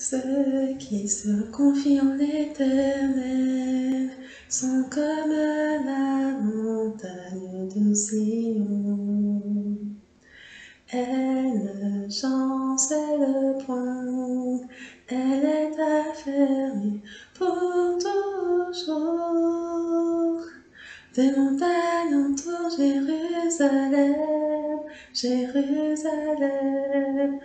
Ceux qui se confient en l'Éternel sont comme la montagne de Sion. Elle ne chancelle point, elle est affermie pour toujours. Des montagnes entourent Jérusalem, Jérusalem,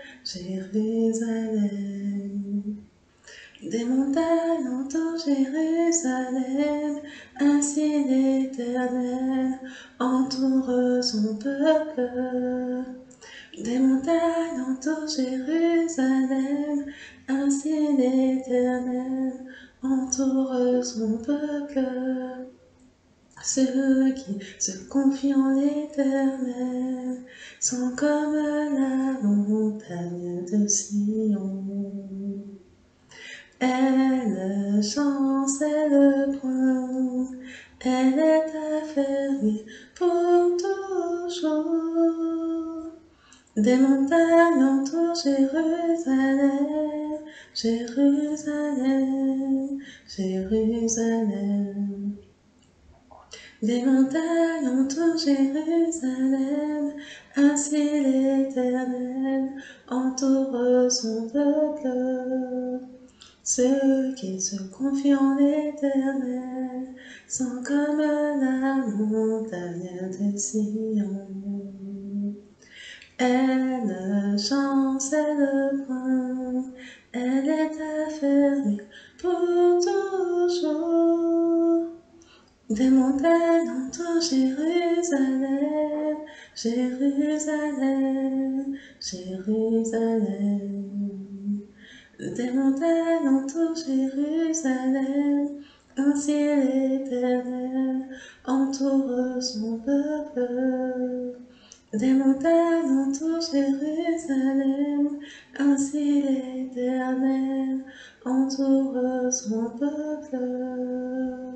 Jérusalem. Des montagnes entourent Jérusalem, ainsi l'Éternel entoure son peuple. Des montagnes entourent Jérusalem, ainsi l'Éternel entoure son peuple. Ceux qui se confient en l'Éternel sont comme la montagne de Sion. Elle ne chancelle point, elle est affermie pour toujours. Des montagnes entourent Jérusalem, Jérusalem, Jérusalem. Des montagnes entourent Jérusalem, ainsi l'Éternel entoure son peuple. Ceux qui se confient en l'Éternel sont comme la montagne de Sion. Elle ne chancelle point, elle est affermie pour toujours. Des montagnes entourent Jérusalem, Jérusalem, Jérusalem. Des montagnes entourent Jérusalem, ainsi l'Éternel entoure son peuple. Des montagnes entourent Jérusalem, ainsi l'Éternel entoure son peuple.